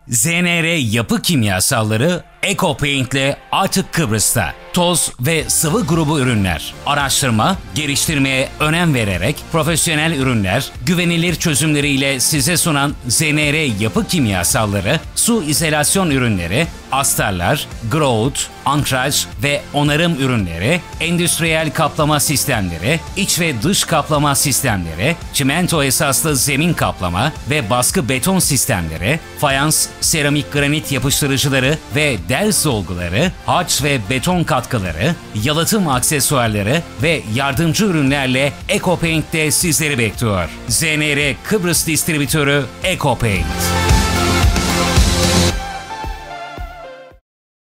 ZNR Yapı Kimyasalları EcoPaint'le artık Kıbrıs'ta. Toz ve sıvı grubu ürünler, araştırma, geliştirmeye önem vererek profesyonel ürünler, güvenilir çözümleriyle size sunan ZNR Yapı Kimyasalları, su izolasyon ürünleri, astarlar, grout, ankraj ve onarım ürünleri, endüstriyel kaplama sistemleri, iç ve dış kaplama sistemleri, çimento esaslı zemin kaplama ve baskı beton sistemleri, fayans, seramik granit yapıştırıcıları ve ders dolguları, harç ve beton katkıları, yalıtım aksesuarları ve yardımcı ürünlerle EcoPaint'te sizleri bekliyor. ZNR Kıbrıs distribütörü EcoPaint.